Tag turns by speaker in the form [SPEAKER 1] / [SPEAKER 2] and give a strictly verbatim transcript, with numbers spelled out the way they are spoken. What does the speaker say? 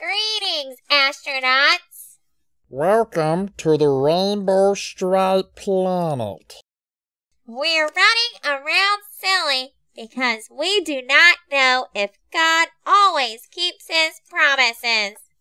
[SPEAKER 1] Greetings, astronauts!
[SPEAKER 2] Welcome to the Rainbow Stripe Planet.
[SPEAKER 1] We're running around silly because we do not know if God always keeps his promises.